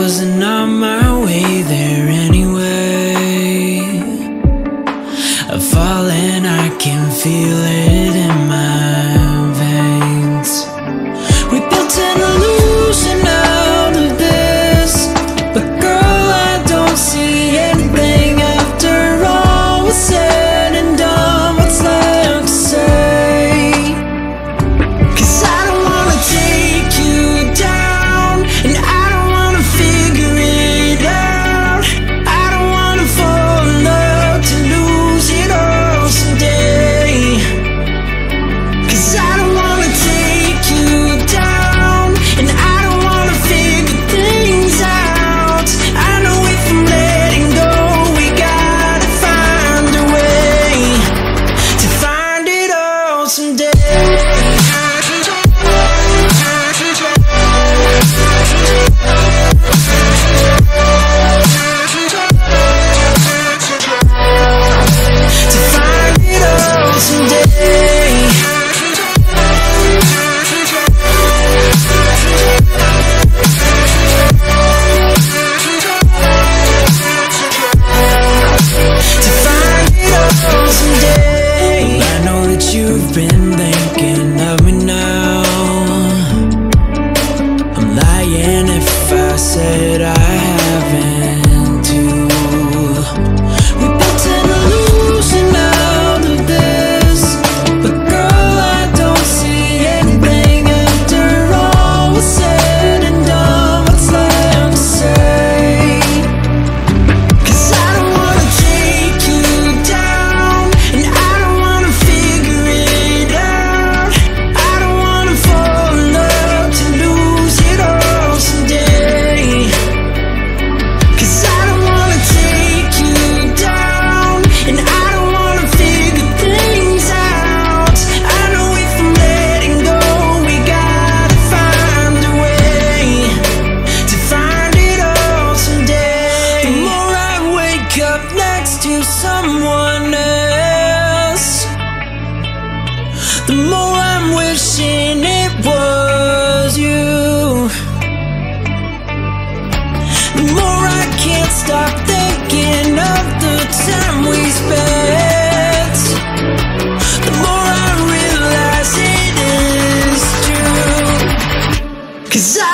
wasn't on my way there anyway. I've fallen, I can feel it in my veins. We built an illusion out of this, but girl, I don't see anything after all was said and done. What's left to say? 'Cause I don't wanna take you down, and I don't wanna figure it out. I don't wanna fall in love to lose it all someday. 'Cause I don't wanna take you down, and I don't wanna figure things out. I know if I'm letting go, we gotta find a way to find it all someday. You've been thinking of me now. I'm lying if I said I haven't too. We built an illusion out of this, but girl, I don't see anything after all was said and done. What's left to say? 'Cause I don't wanna take you down, and I don't wanna figure it out. I don't wanna fall in love to lose it all someday. 'Cause I don't wanna take you down, and I don't wanna figure things out. I know if I'm letting go, we gotta find a way to find it all someday. The more I wake up next to someone else, the more I'm wishing it was you. The more I can't stop thinking of the time we spent, the more I realize it is true. 'Cause